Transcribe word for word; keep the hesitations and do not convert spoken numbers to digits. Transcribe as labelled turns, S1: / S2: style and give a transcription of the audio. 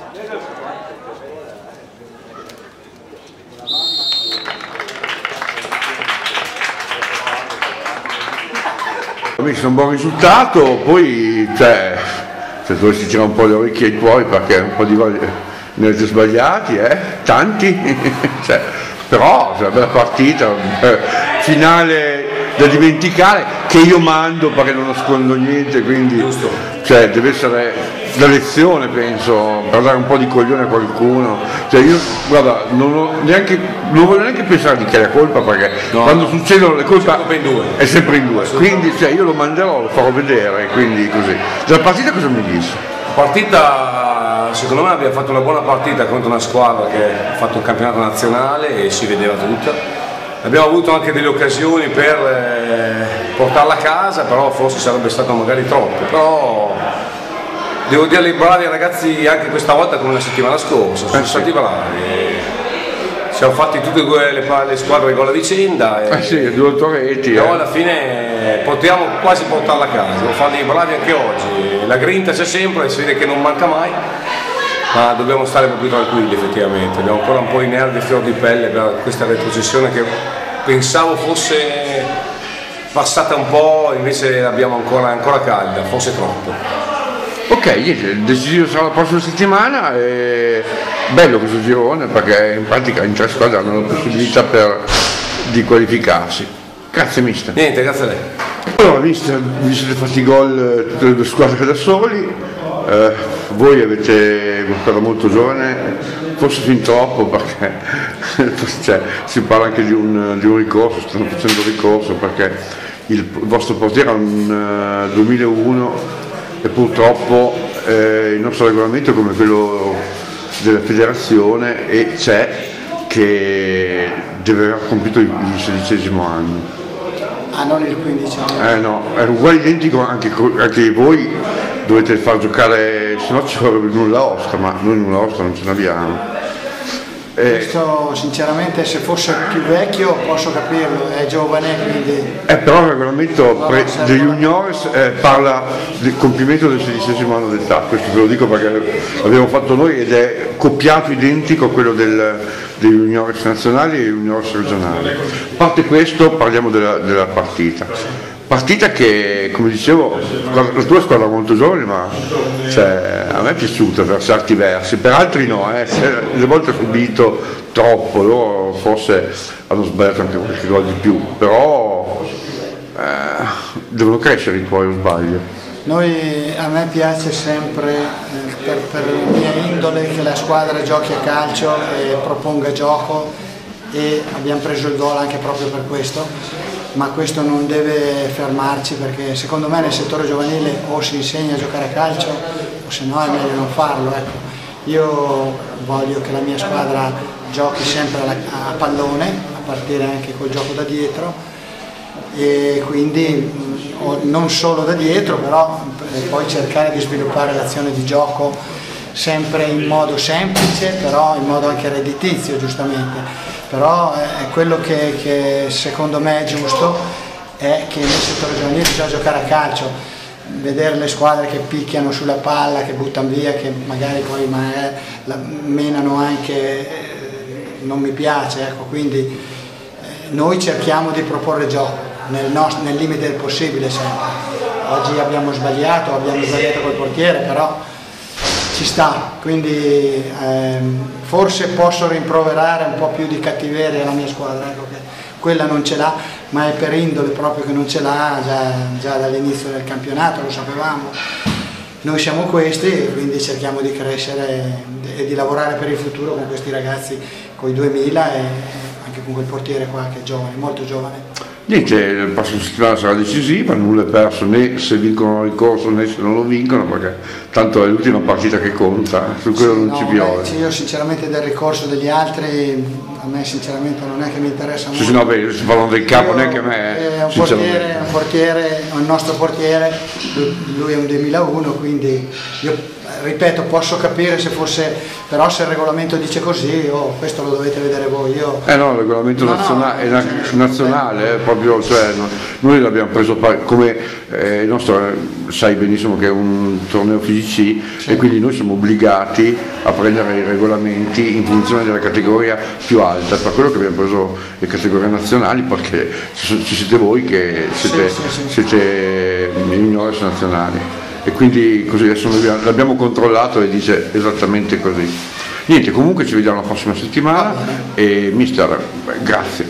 S1: Ha visto un buon risultato, poi cioè, se dovresti tirare un po' le orecchie ai tuoi perché un po' di ne avete sbagliati, eh? Tanti, cioè, però è una bella partita, eh, finale da dimenticare, che io mando perché non nascondo niente, quindi cioè, deve essere la lezione, penso, per dare un po' di coglione a qualcuno. Cioè, io guarda, non, ho neanche, non voglio neanche pensare di chi è la colpa, perché no, quando succedono le colpe è sempre in due, quindi cioè, io lo manderò, lo farò vedere, quindi così. Della partita cosa mi dici?
S2: La partita, secondo me abbiamo fatto una buona partita contro una squadra che ha fatto un campionato nazionale e si vedeva tutta. Abbiamo avuto anche delle occasioni per eh, portarla a casa, però forse sarebbe stato magari troppo. Però devo dirli bravi ragazzi anche questa volta come la settimana scorsa, sono eh, stati sì. bravi. Siamo fatti tutte e due le, le squadre gol a vicenda e
S1: eh sì, due torretti,
S2: però
S1: eh.
S2: alla fine potremmo quasi portarla a casa, devo farli bravi anche oggi. La grinta c'è sempre, si vede che non manca mai, ma dobbiamo stare un po' più tranquilli effettivamente, abbiamo ancora un po' i nervi a fior di pelle per questa retrocessione che pensavo fosse passata un po', invece l'abbiamo ancora, ancora calda, forse troppo.
S1: Ok, il decisivo sarà la prossima settimana, e bello questo girone perché in pratica in tre squadre hanno la possibilità per, di qualificarsi. Grazie mister.
S2: Niente, grazie a lei.
S1: Allora mister, vi siete fatti gol tutte le due squadre da soli, eh, voi avete una squadra molto giovane, forse fin troppo perché cioè, si parla anche di un, di un ricorso, stanno facendo ricorso perché il, il vostro portiere è un uh, duemilauno e purtroppo eh, il nostro regolamento è come quello della federazione e c'è che deve aver compiuto il sedicesimo anno.
S3: Ah, non il quindicesimo?
S1: Eh no, è uguale identico, anche, anche voi dovete far giocare, se no ci vorrebbe nulla osta, ma noi nulla osta non ce n'abbiamo.
S3: Questo sinceramente se fosse più vecchio posso capirlo, è giovane quindi...
S1: Eh, però il regolamento no, degli juniores eh, parla del compimento del sedicesimo anno d'età, questo ve lo dico perché l'abbiamo fatto noi ed è copiato identico a quello del, dei juniores nazionali e dei juniores regionali. A parte questo parliamo della, della partita. Partita che, come dicevo, la tua squadra è molto giovane, ma cioè, a me è piaciuta per certi versi, per altri no, eh. Le volte ho subito troppo, loro forse hanno sbagliato anche qualche gol di più, però eh, devono crescere i tuoi, o sbaglio?
S3: Noi, a me piace sempre, eh, per, per la mia indole, che la squadra giochi a calcio e proponga gioco e abbiamo preso il gol anche proprio per questo. Ma questo non deve fermarci perché secondo me nel settore giovanile o si insegna a giocare a calcio o se no è meglio non farlo. Ecco. Io voglio che la mia squadra giochi sempre a pallone, a partire anche col gioco da dietro e quindi non solo da dietro, però poi cercare di sviluppare l'azione di gioco sempre in modo semplice, però in modo anche redditizio giustamente. Però è quello che, che secondo me è giusto, è che nel settore giovanile bisogna giocare a calcio, vedere le squadre che picchiano sulla palla, che buttano via, che magari poi ma è, la menano anche, non mi piace, ecco, quindi eh, noi cerchiamo di proporre gioco nel, nostro, nel limite del possibile sempre. Oggi abbiamo sbagliato, abbiamo sbagliato col portiere, però ci sta, quindi ehm, forse posso rimproverare un po' più di cattiveria alla mia squadra, ecco, che quella non ce l'ha, ma è per indole proprio che non ce l'ha già, già dall'inizio del campionato, lo sapevamo. Noi siamo questi, quindi cerchiamo di crescere e di lavorare per il futuro con questi ragazzi, con i duemila e anche con quel portiere qua che è giovane, molto giovane.
S1: Niente, la prossima settimana sarà decisiva, nulla è perso né se vincono il ricorso né se non lo vincono, perché tanto è l'ultima partita che conta, su quello non
S3: no,
S1: ci piove.
S3: Io sinceramente del ricorso degli altri, a me sinceramente non è che mi interessa molto.
S1: Sì, no, beh, si parlano del capo, neanche a me.
S3: È un portiere, un portiere, il nostro portiere, lui è un duemilauno, quindi io ripeto, posso capire se fosse, però se il regolamento dice così, oh, questo lo dovete vedere voi. Io...
S1: Eh no, il regolamento no, nazionale, no, è nazionale, eh, proprio, cioè, no, noi l'abbiamo preso come eh, il nostro, sai benissimo che è un torneo F I G C, sì. E quindi noi siamo obbligati a prendere i regolamenti in funzione della categoria più alta, per quello che abbiamo preso le categorie nazionali, perché ci siete voi che siete, sì, sì, sì. siete juniores nazionali. E quindi così adesso l'abbiamo controllato e dice esattamente così. Niente, comunque ci vediamo la prossima settimana e mister, grazie.